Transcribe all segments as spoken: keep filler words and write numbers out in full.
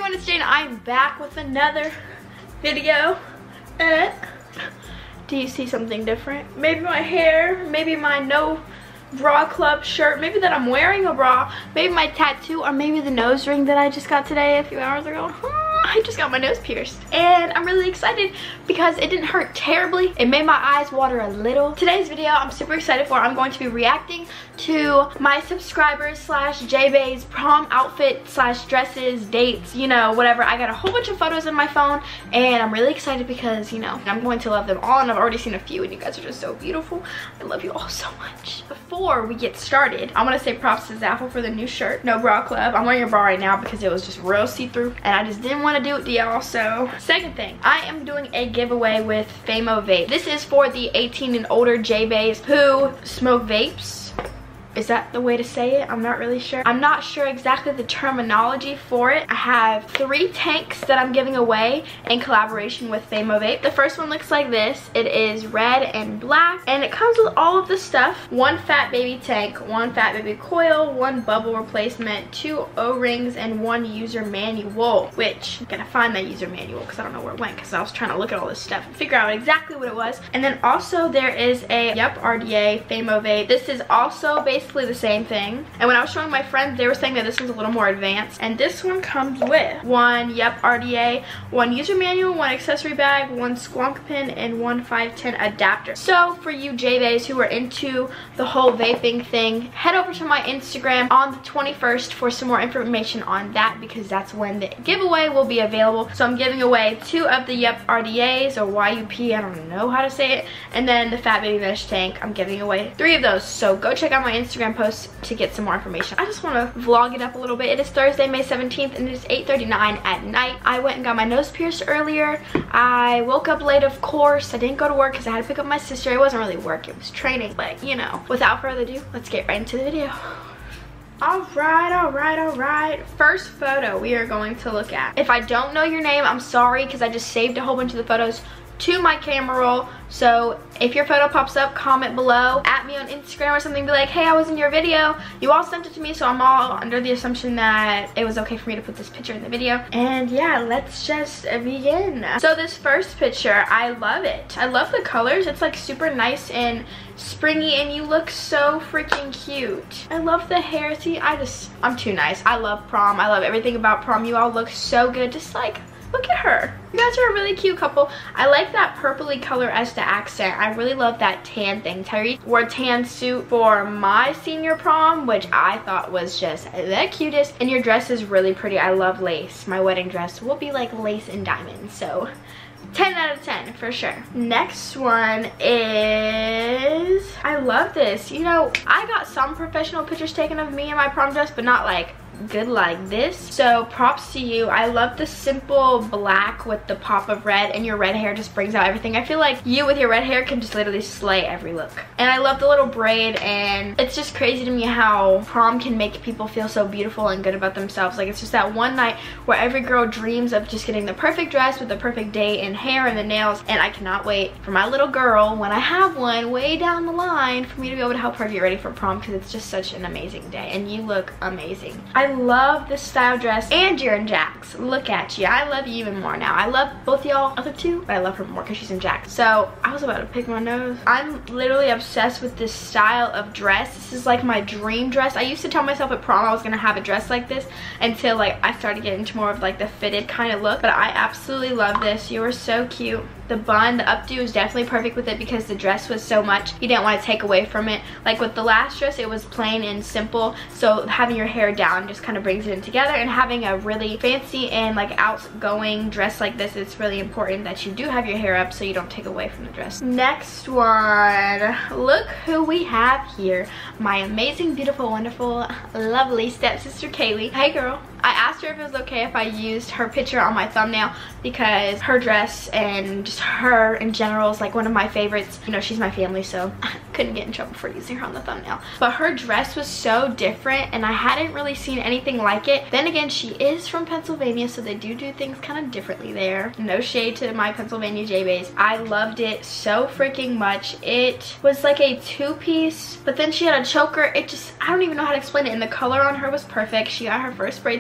everyone, it's Jane. I'm back with another video. Uh, do you see something different? Maybe my hair, maybe my no bra club shirt, maybe that I'm wearing a bra, maybe my tattoo, or maybe the nose ring that I just got today a few hours ago. I just got my nose pierced and I'm really excited because it didn't hurt terribly. It made my eyes water a little. Today's video I'm super excited for. I'm going to be reacting to my subscribers slash J-Bay's prom outfit slash dresses, dates, you know, whatever. I got a whole bunch of photos in my phone and I'm really excited because, you know, I'm going to love them all, and I've already seen a few and you guys are just so beautiful. I love you all so much. Before we get started, I want to say props to Zaful for the new shirt, No Bra Club. I'm wearing a bra right now because it was just real see-through and I just didn't want to do it to y'all. So second thing, I am doing a giveaway with Famo Vape. This is for the eighteen and older J-Bays who smoke vapes. Is that the way to say it? I'm not really sure. I'm not sure exactly the terminology for it. I have three tanks that I'm giving away in collaboration with Famo Vape. The first one looks like this. It is red and black and it comes with all of the stuff. One Fat Baby tank, one Fat Baby coil, one bubble replacement, two O-rings, and one user manual, which I'm gonna find that user manual because I don't know where it went because I was trying to look at all this stuff and figure out exactly what it was. And then also there is a Yup R D A Famo Vape. This is also basically the same thing, and when I was showing my friends they were saying that this was a little more advanced, and this one comes with one Yup R D A, one user manual, one accessory bag, one squonk pin, and one five ten adapter. So for you J-Bays who are into the whole vaping thing, head over to my Instagram on the twenty-first for some more information on that, because that's when the giveaway will be available. So I'm giving away two of the Yup R D As, or Y U P, I don't know how to say it, and then the Fat Baby mesh tank. I'm giving away three of those, so go check out my Instagram post to get some more information. I just want to vlog it up a little bit. It is Thursday, May seventeenth, and it is eight thirty-nine at night. I went and got my nose pierced earlier. I woke up late, of course. I didn't go to work because I had to pick up my sister. It wasn't really work, it was training, but you know. Without further ado, let's get right into the video. All right, all right, all right. First photo we are going to look at. If I don't know your name, I'm sorry because I just saved a whole bunch of the photos to my camera roll. So if your photo pops up, comment below, at me on Instagram or something, be like, hey, I was in your video. You all sent it to me, so I'm all under the assumption that it was okay for me to put this picture in the video. And yeah, let's just begin. So this first picture, I love it. I love the colors. It's like super nice and springy, and you look so freaking cute. I love the hair. See, I just, I'm too nice. I love prom. I love everything about prom. You all look so good. Just like, look at her. You guys are a really cute couple. I like that purpley color as the accent. I really love that tan thing. Tyree wore a tan suit for my senior prom, which I thought was just the cutest. And your dress is really pretty. I love lace. My wedding dress will be like lace and diamonds. So ten out of ten for sure. Next one is, I love this. You know, I got some professional pictures taken of me in my prom dress, but not like good like this. So props to you. I love the simple black with the pop of red, and your red hair just brings out everything. I feel like you with your red hair can just literally slay every look. And I love the little braid, and it's just crazy to me how prom can make people feel so beautiful and good about themselves. Like, it's just that one night where every girl dreams of just getting the perfect dress with the perfect day and hair and the nails, and I cannot wait for my little girl, when I have one way down the line, for me to be able to help her get ready for prom, because it's just such an amazing day and you look amazing. I love this style dress. And you're in Jax. Look at you. I love you even more now. I love both y'all, other two, but I love her more because she's in Jax. So I was about to pick my nose. I'm literally obsessed with this style of dress. This is like my dream dress. I used to tell myself at prom I was gonna have a dress like this until like I started getting into more of like the fitted kind of look, but I absolutely love this. You are so cute. The bun, the updo is definitely perfect with it because the dress was so much you didn't want to take away from it. Like with the last dress, it was plain and simple, so having your hair down just kind of brings it in together, and having a really fancy and like outgoing dress like this, it's really important that you do have your hair up so you don't take away from the dress. Next one, look who we have here. My amazing, beautiful, wonderful, lovely stepsister Kaylee. Hey girl. I asked her if it was okay if I used her picture on my thumbnail because her dress and just her in general is like one of my favorites. You know, she's my family, so I couldn't get in trouble for using her on the thumbnail. But her dress was so different and I hadn't really seen anything like it. Then again, she is from Pennsylvania, so they do do things kind of differently there. No shade to my Pennsylvania J-Bays. I loved it so freaking much. It was like a two-piece, but then she had a choker. It just, I don't even know how to explain it. And the color on her was perfect. She got her first spray tan.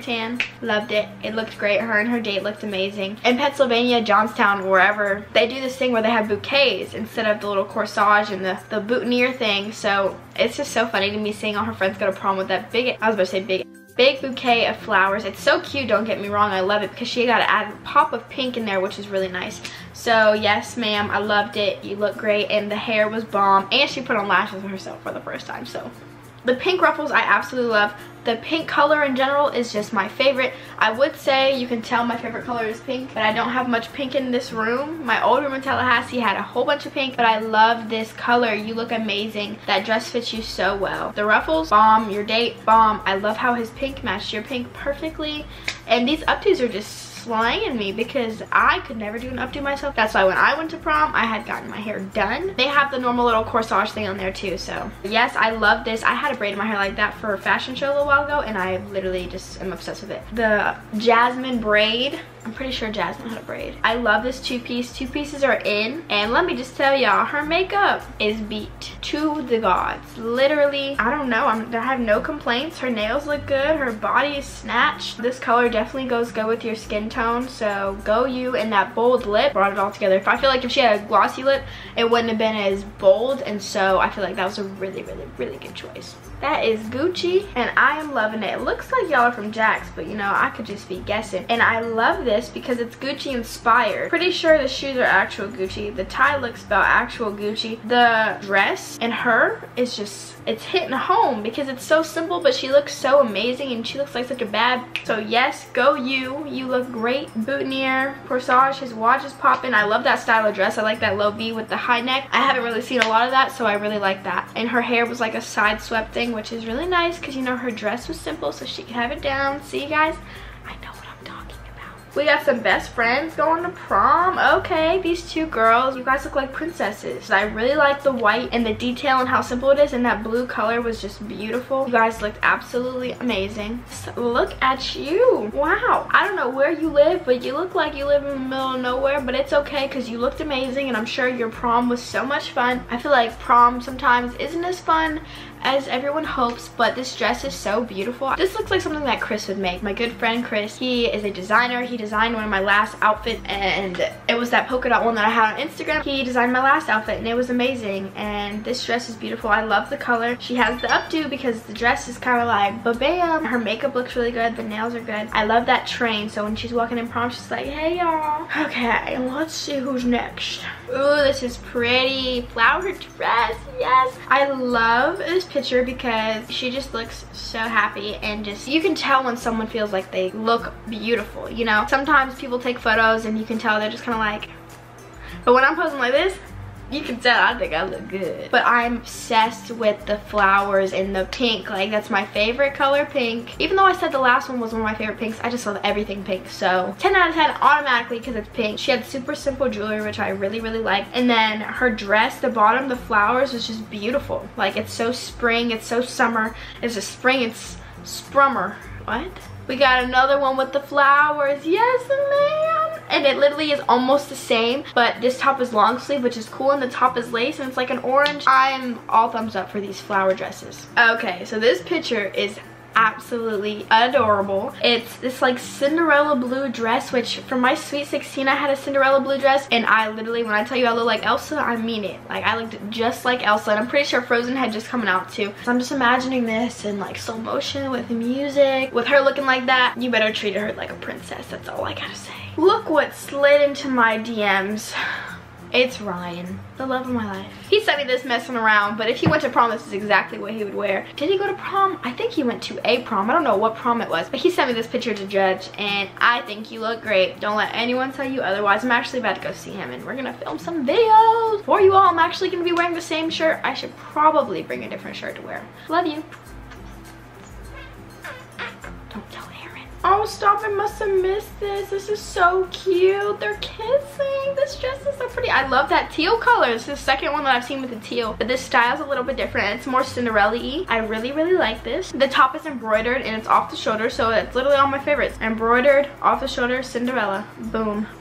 Loved it. It looked great. Her and her date looked amazing. In Pennsylvania, Johnstown, wherever, they do this thing where they have bouquets instead of the little corsage and the, the boutonniere thing. So it's just so funny to me seeing all her friends go to prom with that big, I was about to say big, big bouquet of flowers. It's so cute, don't get me wrong. I love it because she got to add a pop of pink in there, which is really nice. So yes, ma'am, I loved it. You look great, and the hair was bomb, and she put on lashes herself for the first time. So the pink ruffles I absolutely love. The pink color in general is just my favorite. I would say you can tell my favorite color is pink, but I don't have much pink in this room. My old room in Tallahassee had a whole bunch of pink, but I love this color. You look amazing. That dress fits you so well. The ruffles, bomb. Your date, bomb. I love how his pink matched your pink perfectly. And these updos are just slaying me because I could never do an updo myself. That's why when I went to prom, I had gotten my hair done. They have the normal little corsage thing on there too, so yes, I love this. I had a braid in my hair like that for a fashion show a little while ago, and I literally just am obsessed with it. The Jasmine braid, I'm pretty sure Jasmine had a braid. I love this two-piece. Two pieces are in, and let me just tell y'all, her makeup is beat to the gods. Literally, I don't know, I'm, I have no complaints. Her nails look good. Her body is snatched. This color definitely goes good with your skin tone, so go you. And that bold lip brought it all together. If I feel like if she had a glossy lip, it wouldn't have been as bold, and so I feel like that was a really, really, really good choice. That is Gucci, and I am loving it. It looks like y'all are from Jax, but you know, I could just be guessing. And I love this because it's Gucci inspired. Pretty sure the shoes are actual Gucci. The tie looks about actual Gucci. The dress and her is just, it's hitting home because it's so simple, but she looks so amazing and she looks like such a bad. So yes, go you. You look great. Boutonniere, corsage, his watch is popping. I love that style of dress. I like that low V with the high neck. I haven't really seen a lot of that, so I really like that. And her hair was like a side swept thing, which is really nice because, you know, her dress was simple, so she could have it down. See, guys? I know what I'm talking about. We got some best friends going to prom. Okay, these two girls, you guys look like princesses. I really like the white and the detail and how simple it is, and that blue color was just beautiful. You guys looked absolutely amazing. So look at you. Wow. I don't know where you live, but you look like you live in the middle of nowhere, but it's okay because you looked amazing, and I'm sure your prom was so much fun. I feel like prom sometimes isn't as fun as everyone hopes, but this dress is so beautiful. This looks like something that Chris would make. My good friend Chris, he is a designer. He designed one of my last outfits, and it was that polka dot one that I had on Instagram. He designed my last outfit, and it was amazing, and this dress is beautiful. I love the color. She has the updo because the dress is kind of like ba-bam. Her makeup looks really good. The nails are good. I love that train, so when she's walking in prom, she's like, hey y'all. Okay, let's see who's next. Ooh, this is pretty. Flower dress, yes. I love this picture because she just looks so happy, and just, you can tell when someone feels like they look beautiful, you know? Sometimes people take photos and you can tell they're just kind of like, but when I'm posing like this, you can tell I think I look good. But I'm obsessed with the flowers and the pink. Like, that's my favorite color, pink. Even though I said the last one was one of my favorite pinks, I just love everything pink. So ten out of ten automatically because it's pink. She had super simple jewelry, which I really, really like. And then her dress, the bottom, the flowers was just beautiful. Like, it's so spring, it's so summer. It's a spring, it's sprummer. What? We got another one with the flowers. Yes, ma'am. And it literally is almost the same, but this top is long sleeve, which is cool, and the top is lace, and it's like an orange. I'm all thumbs up for these flower dresses. Okay, so this picture is absolutely adorable. It's this like Cinderella blue dress, which for my Sweet sixteen I had a Cinderella blue dress, and I literally, when I tell you I look like Elsa, I mean it. Like, I looked just like Elsa, and I'm pretty sure Frozen had just coming out too. So I'm just imagining this in like slow motion with the music, with her looking like that. You better treat her like a princess, that's all I gotta say. Look what slid into my D Ms. It's Ryan, the love of my life. He sent me this messing around, but if he went to prom, this is exactly what he would wear. Did he go to prom? I think he went to a prom. I don't know what prom it was, but he sent me this picture to judge, and I think you look great. Don't let anyone tell you otherwise. I'm actually about to go see him, and we're gonna film some videos for you all. I'm actually gonna be wearing the same shirt. I should probably bring a different shirt to wear. Love you. Don't tell Aaron. Oh, stop, I must have missed this. This is so cute. They're kissing. This dress is so pretty. I love that teal color. This is the second one that I've seen with the teal, but this style's a little bit different. It's more Cinderella-y. I really, really like this. The top is embroidered and it's off the shoulder, so it's literally all my favorites. Embroidered, off the shoulder, Cinderella. Boom.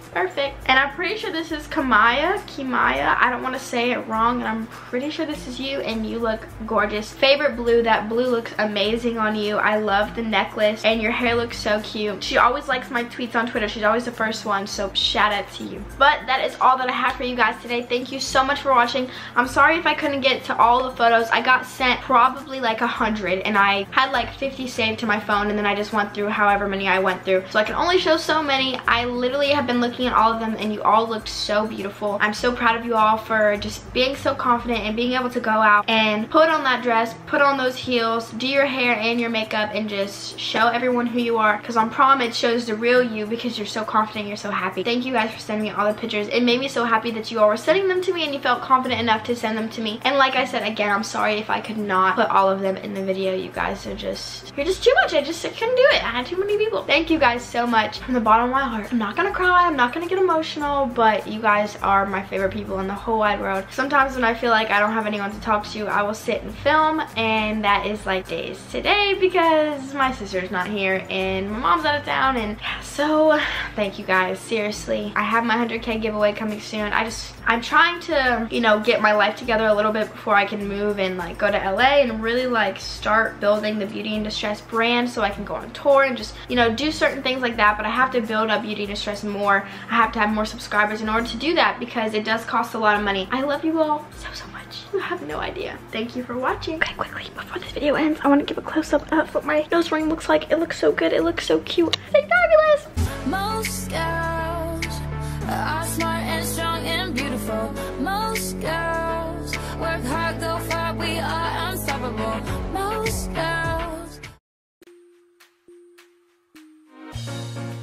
Perfect. And I'm pretty sure this is Kimaya. Kimaya. I don't want to say it wrong. And I'm pretty sure this is you. And you look gorgeous. Favorite blue. That blue looks amazing on you. I love the necklace. And your hair looks so cute. She always likes my tweets on Twitter. She's always the first one. So shout out to you. But that is all that I have for you guys today. Thank you so much for watching. I'm sorry if I couldn't get to all the photos. I got sent probably like a hundred. And I had like fifty saved to my phone. And then I just went through however many I went through. So I can only show so many. I literally have been looking at all of them and you all looked so beautiful. I'm so proud of you all for just being so confident and being able to go out and put on that dress, put on those heels, do your hair and your makeup and just show everyone who you are, because on prom it shows the real you because you're so confident, you're so happy. Thank you guys for sending me all the pictures. It made me so happy that you all were sending them to me and you felt confident enough to send them to me. And like I said, again, I'm sorry if I could not put all of them in the video. You guys are just, you're just too much. I just I couldn't do it. I had too many people. Thank you guys so much from the bottom of my heart. I'm not gonna cry, I'm not gonna get emotional, but you guys are my favorite people in the whole wide world. Sometimes when I feel like I don't have anyone to talk to, I will sit and film, and that is like days today because my sister's not here and my mom's out of town. And yeah, so thank you guys, seriously. I have my one hundred K giveaway coming soon. I just, I'm trying to, you know, get my life together a little bit before I can move and like go to L A and really like start building the Beauty and Distress brand so I can go on tour and just, you know, do certain things like that. But I have to build up Beauty and Distress more. I have to have more subscribers in order to do that because it does cost a lot of money. I love you all so, so much. You have no idea. Thank you for watching. Okay, quickly, before this video ends, I want to give a close-up of what my nose ring looks like. It looks so good. It looks so cute. It's fabulous. Most girls are smart and strong and beautiful. Most girls work hard, go far, we are unstoppable. Most girls